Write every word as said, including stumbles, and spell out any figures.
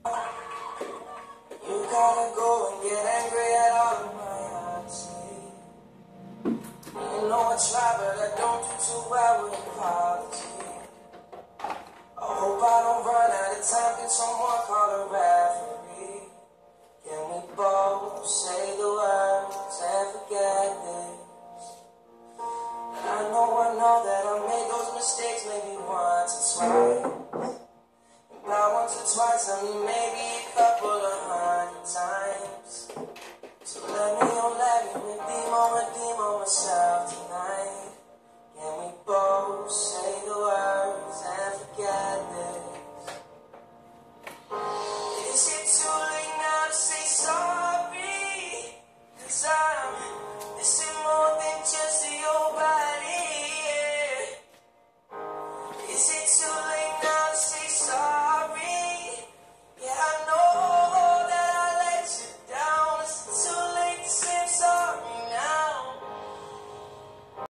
You gotta go and get angry at all of my honesty. You know I try, but I don't do too well with apology. I hope I don't run out of time. Can someone call a referee? Can we both say the words and forget this? And I know I know that I made those mistakes maybe once or twice. And not once or twice, I mean maybe a couple